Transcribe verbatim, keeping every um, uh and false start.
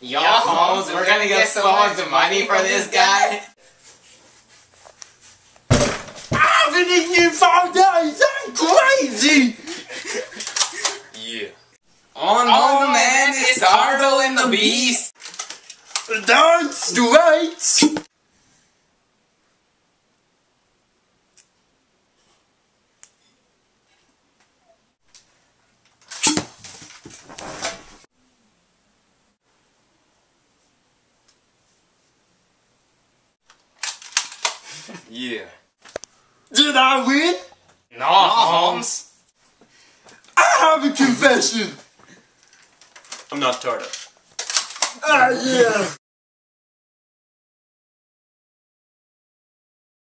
Yo, Holmes, we're gonna get so much money for this guy. Everything you found out is crazy! Yeah. On, on the man is Dardo and the Beast. That's right! Yeah. Did I win? No, Holmes. I have a confession! I'm not Tardo. Ah, yeah!